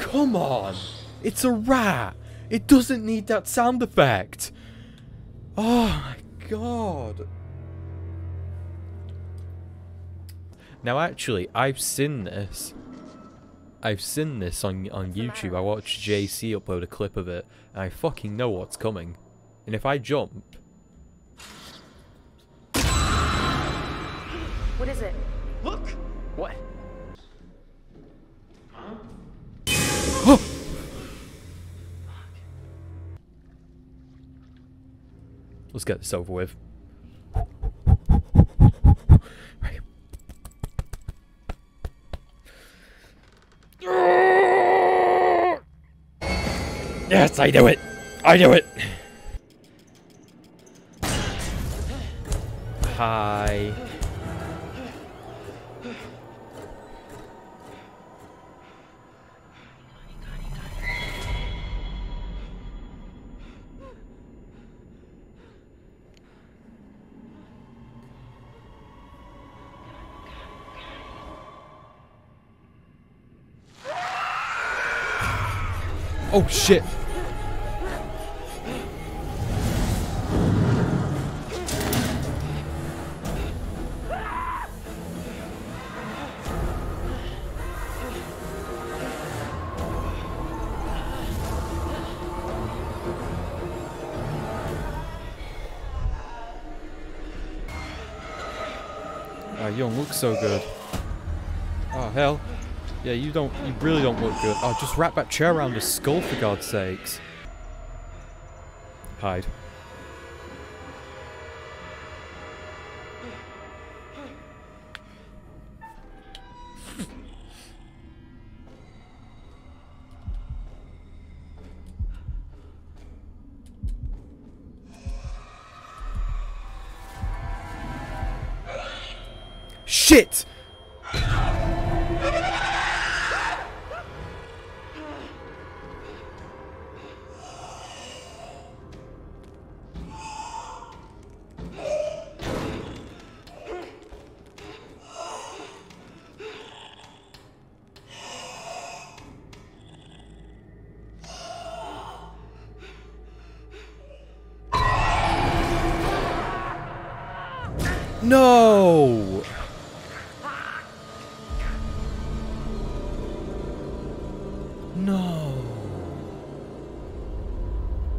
come on! It's a rat! It doesn't need that sound effect! Oh my god! Now actually, I've seen this. I've seen this on YouTube. I watched JC upload a clip of it, and I fucking know what's coming. And if I jump... What is it? Look! What? Oh! Let's get this over with. Right. Yes, I do it! I do it! Hi. Oh shit! You don't look so good. Oh hell. Yeah, you really don't look good. Oh, just wrap that chair around his skull for God's sakes. Hide. Shit! No!